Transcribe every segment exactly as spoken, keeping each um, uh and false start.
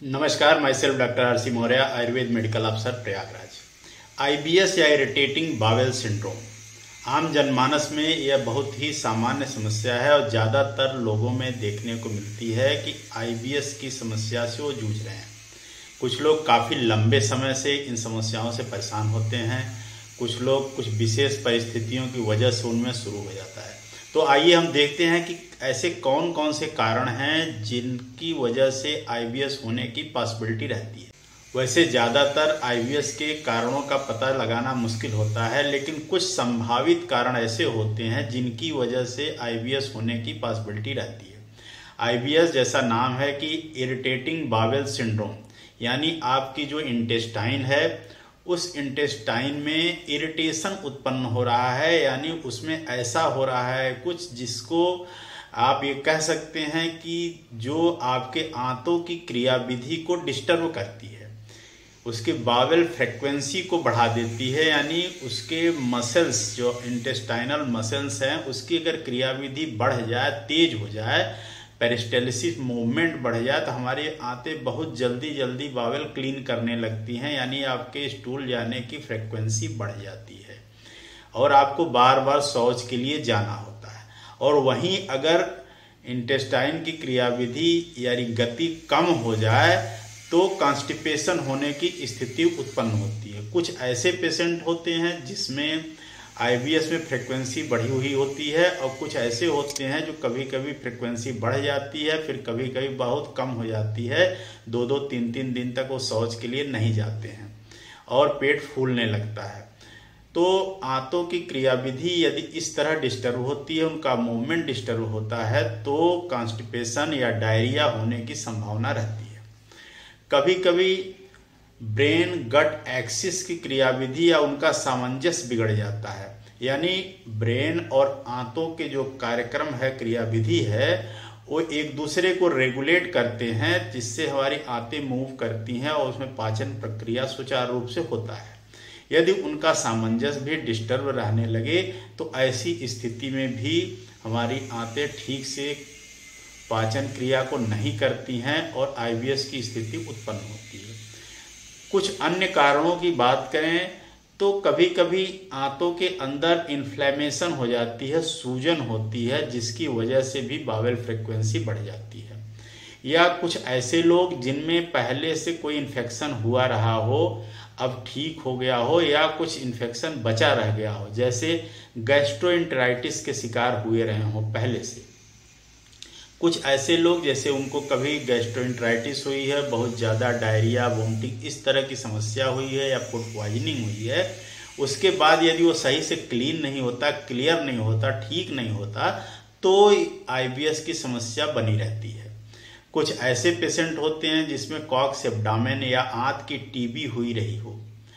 नमस्कार, myself doctor R C Maurya, Ayurveda medical officer Prayagraj. IBS या irritating bowel syndrome आम जनमानस में यह बहुत ही सामान्य समस्या है और ज़्यादातर लोगों में देखने को मिलती है कि आईबीएस की समस्या से वो जूझ रहे हैं। कुछ लोग काफ़ी लंबे समय से इन समस्याओं से परेशान होते हैं, कुछ लोग कुछ विशेष परिस्थितियों की वजह से उनमें शुरू हो जाता है। तो आइए हम देखते हैं कि ऐसे कौन कौन से कारण हैं जिनकी वजह से आईबीएस होने की पॉसिबिलिटी रहती है। वैसे ज़्यादातर आईबीएस के कारणों का पता लगाना मुश्किल होता है, लेकिन कुछ संभावित कारण ऐसे होते हैं जिनकी वजह से आईबीएस होने की पॉसिबिलिटी रहती है। आईबीएस जैसा नाम है कि इरिटेटिंग बावेल सिंड्रोम, यानी आपकी जो इंटेस्टाइन है उस इंटेस्टाइन में इरिटेशन उत्पन्न हो रहा है, यानी उसमें ऐसा हो रहा है कुछ जिसको आप ये कह सकते हैं कि जो आपके आंतों की क्रियाविधि को डिस्टर्ब करती है, उसके बावेल फ्रीक्वेंसी को बढ़ा देती है, यानी उसके मसल्स जो इंटेस्टाइनल मसल्स हैं उसकी अगर क्रियाविधि बढ़ जाए, तेज हो जाए, पेरिस्टाल्सिस मूवमेंट बढ़ जाए तो हमारी आंतें बहुत जल्दी जल्दी बावेल क्लीन करने लगती हैं, यानी आपके स्टूल जाने की फ्रीक्वेंसी बढ़ जाती है और आपको बार बार शौच के लिए जाना होता है। और वहीं अगर इंटेस्टाइन की क्रियाविधि यानी गति कम हो जाए तो कॉन्स्टिपेशन होने की स्थिति उत्पन्न होती है। कुछ ऐसे पेशेंट होते हैं जिसमें आईबीएस में फ्रीक्वेंसी बढ़ी हुई होती है और कुछ ऐसे होते हैं जो कभी कभी फ्रीक्वेंसी बढ़ जाती है, फिर कभी कभी बहुत कम हो जाती है। दो दो तीन तीन दिन तक वो शौच के लिए नहीं जाते हैं और पेट फूलने लगता है। तो आंतों की क्रियाविधि यदि इस तरह डिस्टर्ब होती है, उनका मूवमेंट डिस्टर्ब होता है, तो कॉन्स्टिपेशन या डायरिया होने की संभावना रहती है। कभी कभी ब्रेन गट एक्सिस की क्रियाविधि या उनका सामंजस्य बिगड़ जाता है, यानी ब्रेन और आंतों के जो कार्यक्रम है, क्रियाविधि है, वो एक दूसरे को रेगुलेट करते हैं, जिससे हमारी आंतें मूव करती हैं और उसमें पाचन प्रक्रिया सुचारू रूप से होता है। यदि उनका सामंजस्य भी डिस्टर्ब रहने लगे तो ऐसी स्थिति में भी हमारी आंतें ठीक से पाचन क्रिया को नहीं करती हैं और आईबीएस की स्थिति उत्पन्न होती है। कुछ अन्य कारणों की बात करें तो कभी कभी आंतों के अंदर इन्फ्लेमेशन हो जाती है, सूजन होती है, जिसकी वजह से भी बावेल फ्रीक्वेंसी बढ़ जाती है। या कुछ ऐसे लोग जिनमें पहले से कोई इन्फेक्शन हुआ रहा हो, अब ठीक हो गया हो, या कुछ इन्फेक्शन बचा रह गया हो, जैसे गैस्ट्रोएंटेराइटिस के शिकार हुए रहे हो पहले से। कुछ ऐसे लोग जैसे उनको कभी गैस्ट्रोएंटेराइटिस हुई है, बहुत ज़्यादा डायरिया, वोमिटिंग इस तरह की समस्या हुई है या फूड पॉइजनिंग हुई है, उसके बाद यदि वो सही से क्लीन नहीं होता, क्लियर नहीं होता, ठीक नहीं होता, तो आईबीएस की समस्या बनी रहती है। कुछ ऐसे पेशेंट होते हैं जिसमें कॉक्स एब्डामेन या आंत की टीबी हुई रही हो,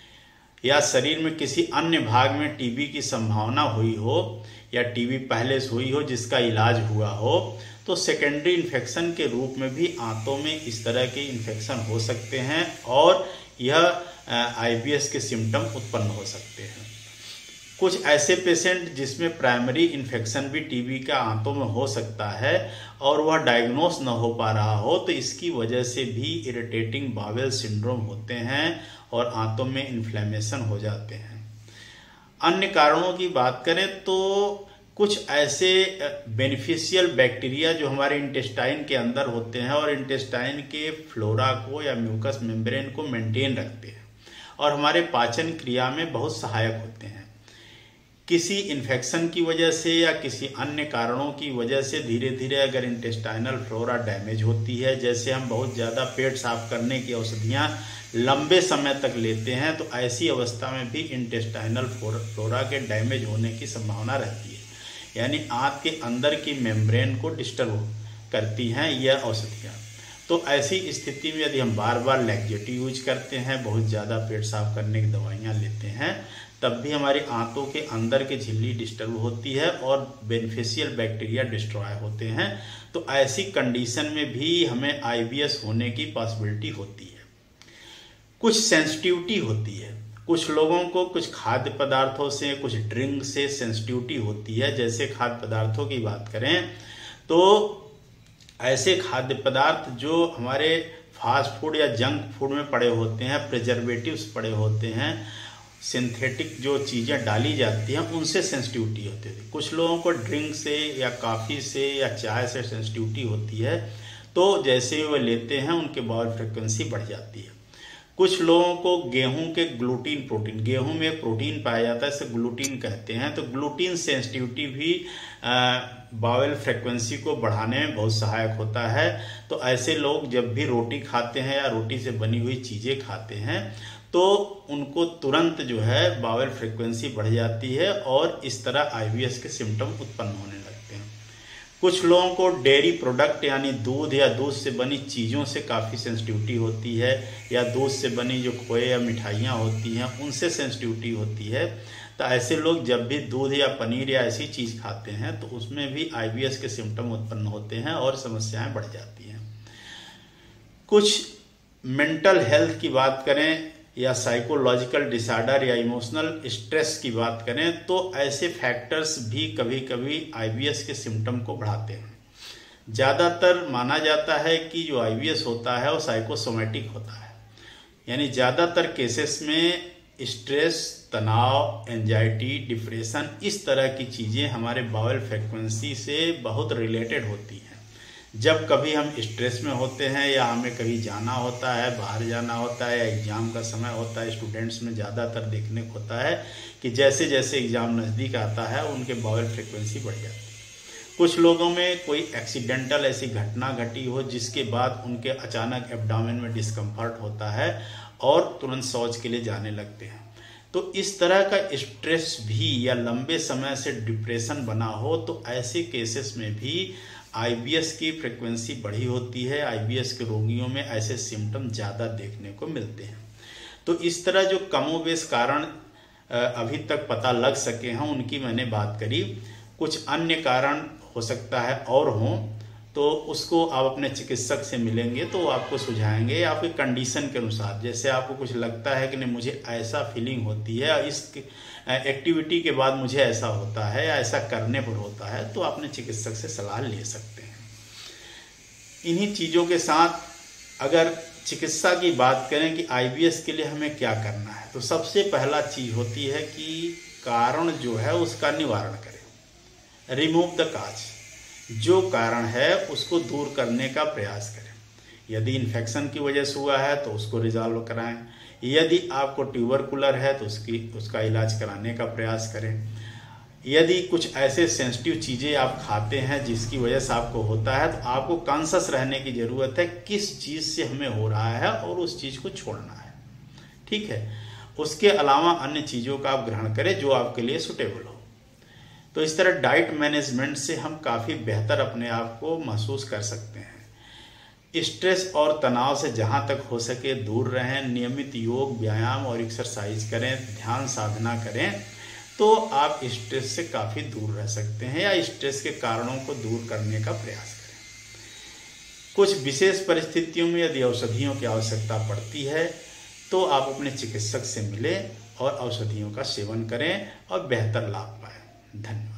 या शरीर में किसी अन्य भाग में टीबी की संभावना हुई हो, या टीबी पहले से हुई हो जिसका इलाज हुआ हो, तो सेकेंडरी इन्फेक्शन के रूप में भी आंतों में इस तरह के इन्फेक्शन हो सकते हैं और यह आईबीएस के सिम्टम उत्पन्न हो सकते हैं। कुछ ऐसे पेशेंट जिसमें प्राइमरी इन्फेक्शन भी टीबी का आंतों में हो सकता है और वह डायग्नोस न हो पा रहा हो, तो इसकी वजह से भी इरिटेटिंग बावेल सिंड्रोम होते हैं और आंतों में इन्फ्लेमेशन हो जाते हैं। अन्य कारणों की बात करें तो कुछ ऐसे बेनिफिशियल बैक्टीरिया जो हमारे इंटेस्टाइन के अंदर होते हैं और इंटेस्टाइन के फ्लोरा को या म्यूकस मेम्ब्रेन को मेंटेन रखते हैं और हमारे पाचन क्रिया में बहुत सहायक होते हैं। किसी इन्फेक्शन की वजह से या किसी अन्य कारणों की वजह से धीरे धीरे अगर इंटेस्टाइनल फ्लोरा डैमेज होती है, जैसे हम बहुत ज़्यादा पेट साफ करने की औषधियाँ लंबे समय तक लेते हैं, तो ऐसी अवस्था में भी इंटेस्टाइनल फ्लोरा के डैमेज होने की संभावना रहती है, यानी आंत के अंदर की मेम्ब्रेन को डिस्टर्ब करती हैं यह औषधियाँ। तो ऐसी स्थिति में यदि हम बार बार लैक्जेटिव यूज करते हैं, बहुत ज़्यादा पेट साफ करने की दवाइयाँ लेते हैं, तब भी हमारी आंतों के अंदर की झिल्ली डिस्टर्ब होती है और बेनिफिशियल बैक्टीरिया डिस्ट्रॉय होते हैं। तो ऐसी कंडीशन में भी हमें आईबीएस होने की पॉसिबिलिटी होती है। कुछ सेंसिटिविटी होती है, कुछ लोगों को कुछ खाद्य पदार्थों से, कुछ ड्रिंक से सेंसिटिविटी होती है। जैसे खाद्य पदार्थों की बात करें तो ऐसे खाद्य पदार्थ जो हमारे फास्ट फूड या जंक फूड में पड़े होते हैं, प्रिजर्वेटिव्स पड़े होते हैं, सिंथेटिक जो चीज़ें डाली जाती हैं उनसे सेंसिटिविटी होती है। कुछ लोगों को ड्रिंक से या कॉफ़ी से या चाय से सेंसिटिविटी होती है, तो जैसे ही वो लेते हैं उनके बाउल फ्रिक्वेंसी बढ़ जाती है। कुछ लोगों को गेहूं के ग्लूटीन प्रोटीन, गेहूं में एक प्रोटीन पाया जाता है, इसे ग्लूटीन कहते हैं, तो ग्लूटीन सेंसिटिविटी भी बाउल फ्रिक्वेंसी को बढ़ाने में बहुत सहायक होता है। तो ऐसे लोग जब भी रोटी खाते हैं या रोटी से बनी हुई चीज़ें खाते हैं तो उनको तुरंत जो है बाउल फ्रिक्वेंसी बढ़ जाती है और इस तरह आईबीएस के सिम्टम उत्पन्न होने लगते हैं। कुछ लोगों को डेयरी प्रोडक्ट यानी दूध या दूध से बनी चीज़ों से काफ़ी सेंसिटिविटी होती है, या दूध से बनी जो खोए या मिठाइयाँ होती हैं उनसे सेंसिटिविटी होती है। तो ऐसे लोग जब भी दूध या पनीर या ऐसी चीज़ खाते हैं तो उसमें भी आईबीएस के सिम्टम उत्पन्न होते हैं और समस्याएं बढ़ जाती हैं। कुछ मेंटल हेल्थ की बात करें या साइकोलॉजिकल डिसऑर्डर या इमोशनल स्ट्रेस की बात करें तो ऐसे फैक्टर्स भी कभी कभी आईबीएस के सिम्टम को बढ़ाते हैं। ज़्यादातर माना जाता है कि जो आईबीएस होता है वो साइकोसोमेटिक होता है, यानी ज़्यादातर केसेस में स्ट्रेस, तनाव, एंजाइटी, डिप्रेशन, इस तरह की चीज़ें हमारे बाउल फ्रिक्वेंसी से बहुत रिलेटेड होती हैं। जब कभी हम स्ट्रेस में होते हैं या हमें कहीं जाना होता है, बाहर जाना होता है, या एग्ज़ाम का समय होता है, स्टूडेंट्स में ज़्यादातर देखने को होता है कि जैसे जैसे एग्ज़ाम नज़दीक आता है उनके बाउल फ्रिक्वेंसी बढ़ जाती है। कुछ लोगों में कोई एक्सीडेंटल ऐसी घटना घटी हो जिसके बाद उनके अचानक एब्डोमेन में डिस्कम्फर्ट होता है और तुरंत शौच के लिए जाने लगते हैं। तो इस तरह का स्ट्रेस भी या लंबे समय से डिप्रेशन बना हो तो ऐसे केसेस में भी आईबीएस की फ्रिक्वेंसी बढ़ी होती है। आईबीएस के रोगियों में ऐसे सिम्टम ज़्यादा देखने को मिलते हैं। तो इस तरह जो कमोबेश कारण अभी तक पता लग सके हैं उनकी मैंने बात करी। कुछ अन्य कारण हो सकता है और हों तो उसको आप अपने चिकित्सक से मिलेंगे तो वो आपको सुझाएंगे आपके कंडीशन के अनुसार। जैसे आपको कुछ लगता है कि नहीं मुझे ऐसा फीलिंग होती है, इस एक्टिविटी के बाद मुझे ऐसा होता है या ऐसा करने पर होता है, तो अपने चिकित्सक से सलाह ले सकते हैं। इन्हीं चीज़ों के साथ अगर चिकित्सा की बात करें कि आईबीएस के लिए हमें क्या करना है, तो सबसे पहला चीज़ होती है कि कारण जो है उसका निवारण करें, रिमूव द काज। जो कारण है उसको दूर करने का प्रयास करें। यदि इन्फेक्शन की वजह से हुआ है तो उसको रिजॉल्व कराएं। यदि आपको ट्यूबरकुलर है तो उसकी उसका इलाज कराने का प्रयास करें। यदि कुछ ऐसे सेंसिटिव चीज़ें आप खाते हैं जिसकी वजह से आपको होता है तो आपको कॉन्शियस रहने की ज़रूरत है किस चीज़ से हमें हो रहा है और उस चीज़ को छोड़ना है। ठीक है, उसके अलावा अन्य चीज़ों का आप ग्रहण करें जो आपके लिए सुटेबल हो। तो इस तरह डाइट मैनेजमेंट से हम काफ़ी बेहतर अपने आप को महसूस कर सकते हैं। स्ट्रेस और तनाव से जहाँ तक हो सके दूर रहें। नियमित योग, व्यायाम और एक्सरसाइज करें, ध्यान साधना करें तो आप स्ट्रेस से काफ़ी दूर रह सकते हैं या स्ट्रेस के कारणों को दूर करने का प्रयास करें। कुछ विशेष परिस्थितियों में यदि औषधियों की आवश्यकता पड़ती है तो आप अपने चिकित्सक से मिलें और औषधियों का सेवन करें और बेहतर लाभ पाएं। धन्यवाद।